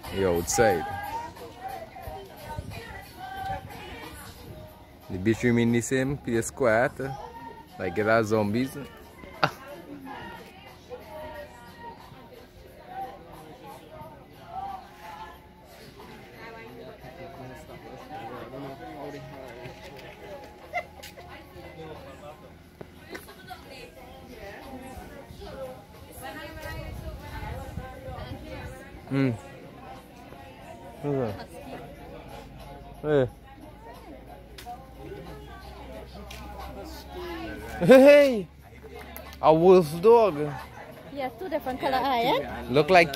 You're outside. The bitch remain the same, place quiet. Like get our zombies. Hey, a wolf dog. Yeah, two different color eye, eh? Look like